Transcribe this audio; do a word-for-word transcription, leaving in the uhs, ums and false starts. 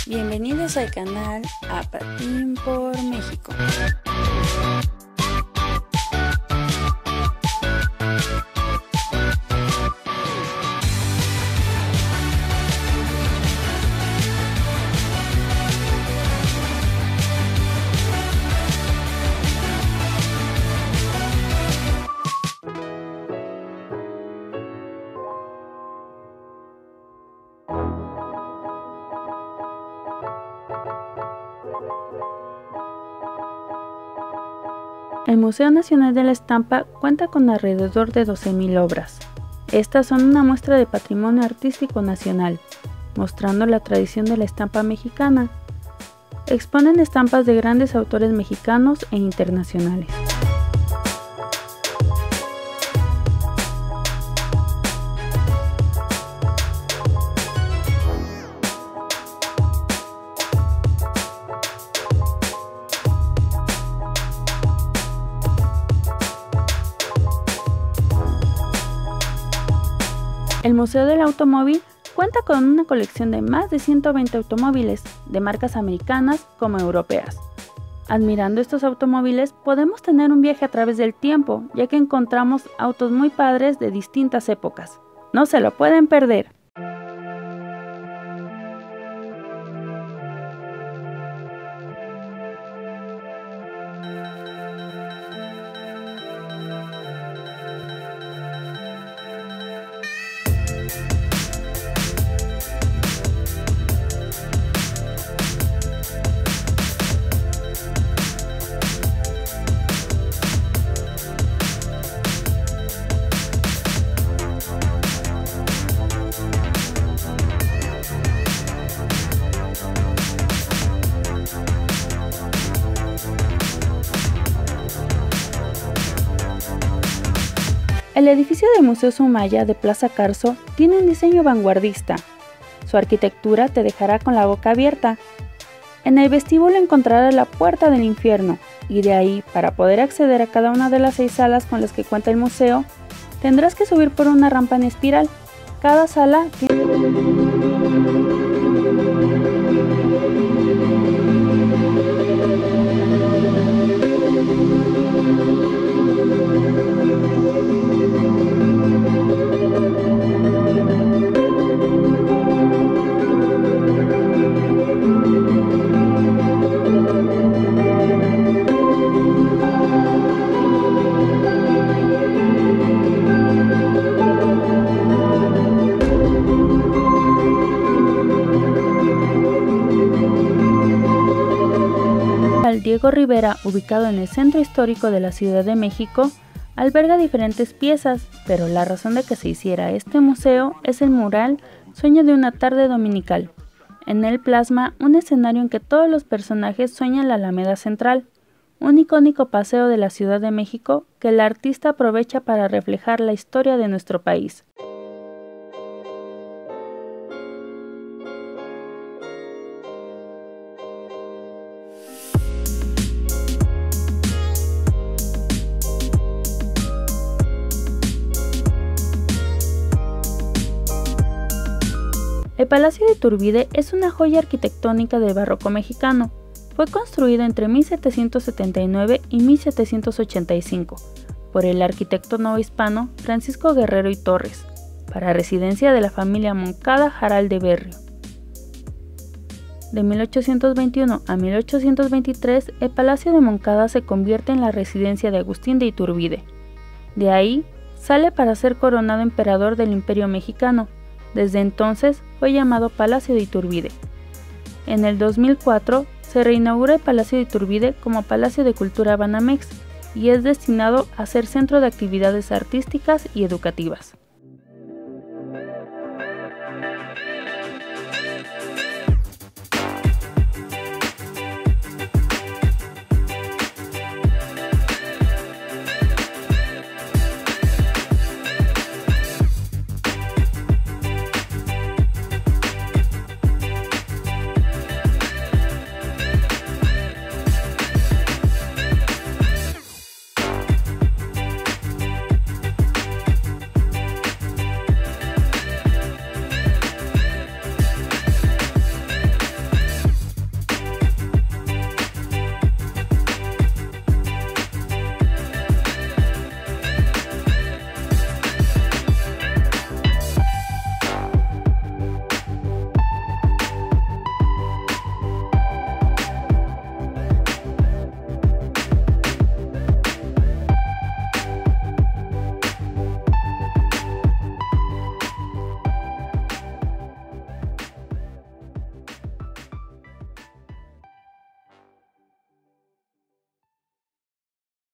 Bienvenidos al canal A Patín por México. El Museo Nacional de la Estampa cuenta con alrededor de doce mil obras. Estas son una muestra de patrimonio artístico nacional, mostrando la tradición de la estampa mexicana. Exponen estampas de grandes autores mexicanos e internacionales. El Museo del Automóvil cuenta con una colección de más de ciento veinte automóviles, de marcas americanas como europeas. Admirando estos automóviles podemos tener un viaje a través del tiempo, ya que encontramos autos muy padres de distintas épocas. No se lo pueden perder. El edificio del Museo Sumaya de Plaza Carso tiene un diseño vanguardista. Su arquitectura te dejará con la boca abierta. En el vestíbulo encontrarás la puerta del infierno, y de ahí, para poder acceder a cada una de las seis salas con las que cuenta el museo, tendrás que subir por una rampa en espiral. Cada sala tiene... Diego Rivera, ubicado en el centro histórico de la Ciudad de México, alberga diferentes piezas, pero la razón de que se hiciera este museo es el mural Sueño de una tarde dominical. En él plasma un escenario en que todos los personajes sueñan la Alameda Central, un icónico paseo de la Ciudad de México que el artista aprovecha para reflejar la historia de nuestro país. El Palacio de Iturbide es una joya arquitectónica del barroco mexicano. Fue construido entre mil setecientos setenta y nueve y mil setecientos ochenta y cinco por el arquitecto novohispano Francisco Guerrero y Torres, para residencia de la familia Moncada Jaral de Berrio. De mil ochocientos veintiuno a mil ochocientos veintitrés, el Palacio de Moncada se convierte en la residencia de Agustín de Iturbide. De ahí, sale para ser coronado emperador del Imperio Mexicano. Desde entonces fue llamado Palacio de Iturbide. En el dos mil cuatro se reinaugura el Palacio de Iturbide como Palacio de Cultura Banamex y es destinado a ser centro de actividades artísticas y educativas.